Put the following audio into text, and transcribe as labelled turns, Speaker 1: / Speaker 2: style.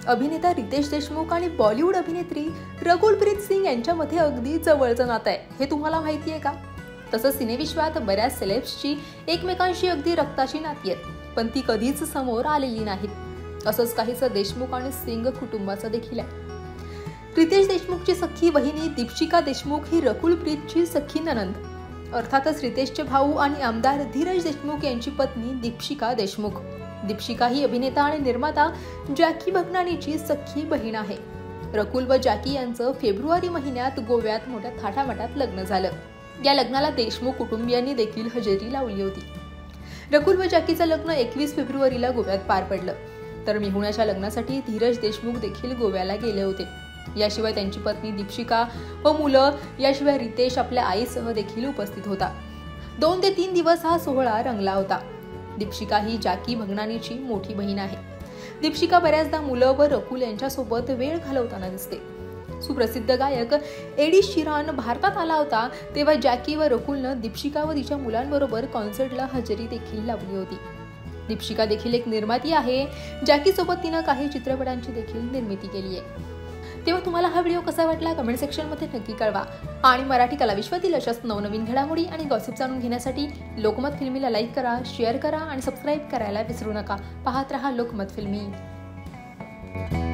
Speaker 1: अभिनेता रितेश देशमुख आणि बॉलिवूड अभिनेत्री रकुलप्रीत सिंग यांच्यामध्ये अगदी जवळचं नातं आहे, हे तुम्हाला माहिती आहे का? तसंच सिनेविश्वात बऱ्याच सेलेब्सची एकमेकांशी अगदी रक्ताची नाती आहेत, पण ती कधीच समोर आलेली नाहीत. असंच काहीसं देशमुख आणि सिंग कुटुंबाचं देखील आहे. रितेश देशमुखची सख्खी बहिणी दीपशिका देशमुख ही रकुलप्रीतची सख्खी नणंद. अर्थातच रितेशचे भाऊ आणि आमदार धीरज देशमुख यांची पत्नी दीपशिका देशमुख. दीपशिका ही अभिनेता आणि निर्माता जॅकी भगनानीची सख्खी बहीण आहे. रकुल व जॅकी यांचं फेब्रुवारी महिन्यात गोव्यात मोठ्या थाटामाटात लग्न झालं. या लग्नाला देशमुख कुटुंबियांनी देखील हजेरी लावली होती. रकुल व जॅकीचं लग्न 21 फेब्रुवारीला गोव्यात पार पडलं. तर मेहुण्याच्या लग्नासाठी धीरज देशमुख देखील गोव्याला गेले होते. याशिवाय त्यांची पत्नी दीपशिका व मुलं, याशिवाय रितेश आपल्या आईसह देखील उपस्थित होता. 2 ते 3 दिवस हा सोहळा रंगला होता. दीपशिका ही जॅकी भगनानीची मोठी बहीण आहे. दीपशिका बऱ्याचदा मुलं व रकुल यांच्यासोबत वेळ घालवताना दिसते. सुप्रसिद्ध गायक एडी शिरान भारतात आला होता तेव्हा जॅकी व रकुलनं दीपशिका व तिच्या मुलांबरोबर कॉन्सर्टला हजेरी देखील लावली होती. दीपशिका देखील एक निर्माती आहे. जॅकी सोबत तिनं काही चित्रपटांची देखील निर्मिती केली आहे. तेव्हा तुम्हाला हा व्हिडिओ कसा वाटला कमेंट सेक्शनमध्ये नक्की कळवा. आणि मराठी कलाविश्वातील अशाच नवनवीन घडामोडी आणि गॉसिप जाणून घेण्यासाठी लोकमत फिल्मीला लाईक करा, शेअर करा आणि सबस्क्राईब करायला विसरू नका. पाहत रहा लोकमत फिल्मी.